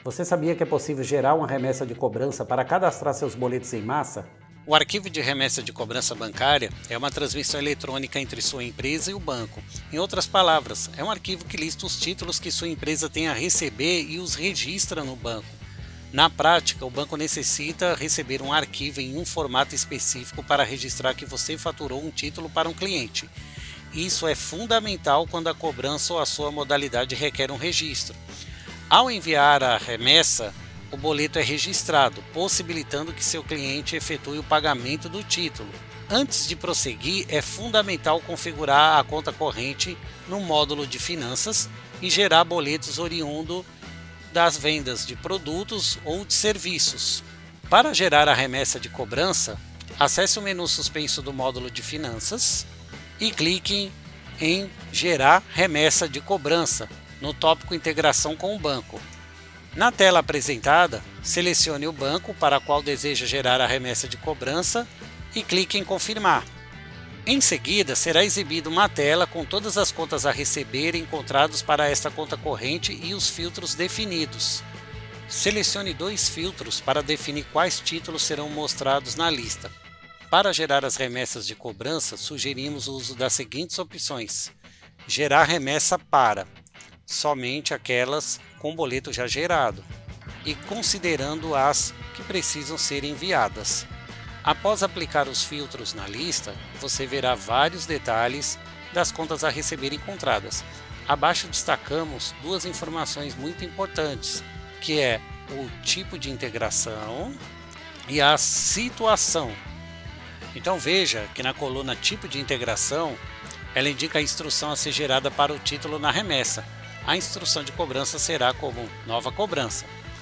Você sabia que é possível gerar uma remessa de cobrança para cadastrar seus boletos em massa? O arquivo de remessa de cobrança bancária é uma transmissão eletrônica entre sua empresa e o banco. Em outras palavras, é um arquivo que lista os títulos que sua empresa tem a receber e os registra no banco. Na prática, o banco necessita receber um arquivo em um formato específico para registrar que você faturou um título para um cliente. Isso é fundamental quando a cobrança ou a sua modalidade requer um registro. Ao enviar a remessa, o boleto é registrado, possibilitando que seu cliente efetue o pagamento do título. Antes de prosseguir, é fundamental configurar a conta corrente no módulo de finanças e gerar boletos oriundo das vendas de produtos ou de serviços. Para gerar a remessa de cobrança, acesse o menu suspenso do módulo de finanças e clique em Gerar remessa de cobrança no tópico Integração com o banco. Na tela apresentada, selecione o banco para o qual deseja gerar a remessa de cobrança e clique em Confirmar. Em seguida, será exibida uma tela com todas as contas a receber encontrados para esta conta corrente e os filtros definidos. Selecione dois filtros para definir quais títulos serão mostrados na lista. Para gerar as remessas de cobrança, sugerimos o uso das seguintes opções: Gerar remessa para somente aquelas com boleto já gerado e considerando as que precisam ser enviadas. Após aplicar os filtros na lista, você verá vários detalhes das contas a receber encontradas. Abaixo destacamos duas informações muito importantes, que é o tipo de integração e a situação. Então veja que na coluna Tipo de integração, ela indica a instrução a ser gerada para o título na remessa. A instrução de cobrança será como nova cobrança.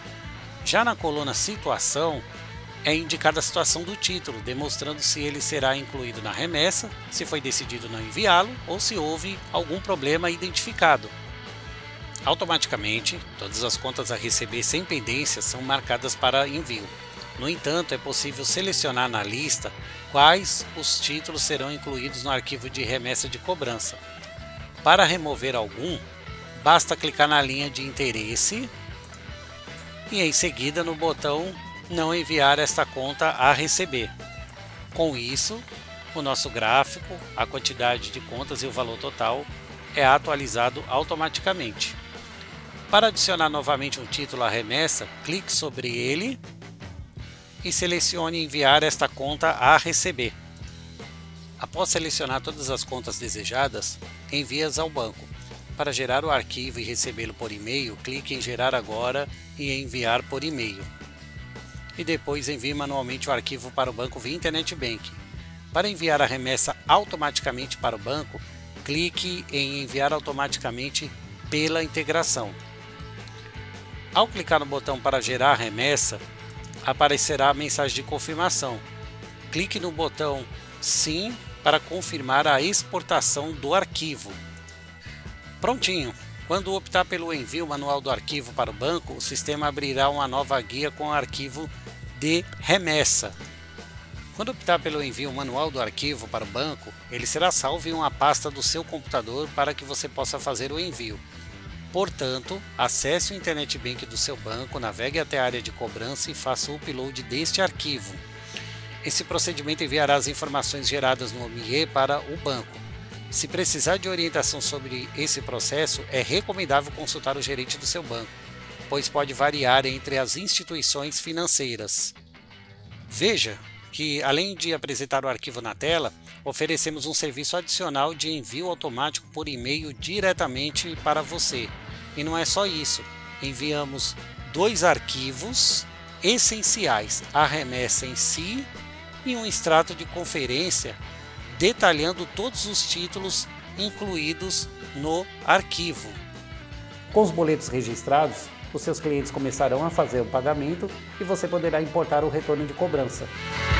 Já na coluna Situação, é indicada a situação do título, demonstrando se ele será incluído na remessa, se foi decidido não enviá-lo ou se houve algum problema identificado. Automaticamente, todas as contas a receber sem pendência são marcadas para envio. No entanto, é possível selecionar na lista quais os títulos serão incluídos no arquivo de remessa de cobrança. Para remover algum, basta clicar na linha de interesse e em seguida no botão Não enviar esta conta a receber. Com isso, o nosso gráfico, a quantidade de contas e o valor total é atualizado automaticamente. Para adicionar novamente um título à remessa, clique sobre ele e selecione Enviar esta conta a receber. Após selecionar todas as contas desejadas, envie-as ao banco. Para gerar o arquivo e recebê-lo por e-mail, clique em Gerar agora e Enviar por e-mail. E depois envie manualmente o arquivo para o banco via Internet Banking. Para enviar a remessa automaticamente para o banco, clique em Enviar automaticamente pela integração. Ao clicar no botão para gerar a remessa, aparecerá a mensagem de confirmação. Clique no botão Sim para confirmar a exportação do arquivo. Prontinho! Quando optar pelo envio manual do arquivo para o banco, o sistema abrirá uma nova guia com o arquivo de remessa. Quando optar pelo envio manual do arquivo para o banco, ele será salvo em uma pasta do seu computador para que você possa fazer o envio. Portanto, acesse o Internet Banking do seu banco, navegue até a área de cobrança e faça o upload deste arquivo. Esse procedimento enviará as informações geradas no OMIE para o banco. Se precisar de orientação sobre esse processo, é recomendável consultar o gerente do seu banco, pois pode variar entre as instituições financeiras. Veja que, além de apresentar o arquivo na tela, oferecemos um serviço adicional de envio automático por e-mail diretamente para você. E não é só isso, enviamos dois arquivos essenciais, a remessa em si e um extrato de conferência detalhando todos os títulos incluídos no arquivo. Com os boletos registrados, os seus clientes começarão a fazer o pagamento e você poderá importar o retorno de cobrança.